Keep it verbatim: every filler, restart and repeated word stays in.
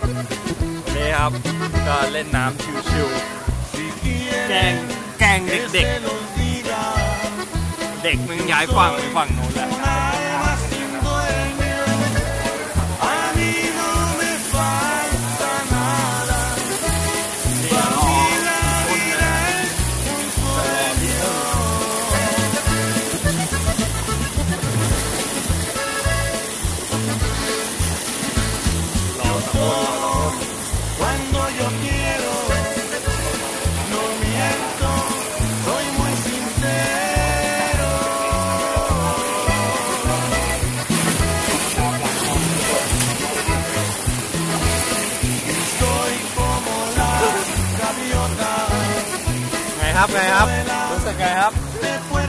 นี่ครับก็เล่นน้ำชิวๆแกงแกงเด็กๆเด็กมึงย้ายฝั่งไปฝั่งโน้นแล้วไงครับไงครับรู้สึกไงครับ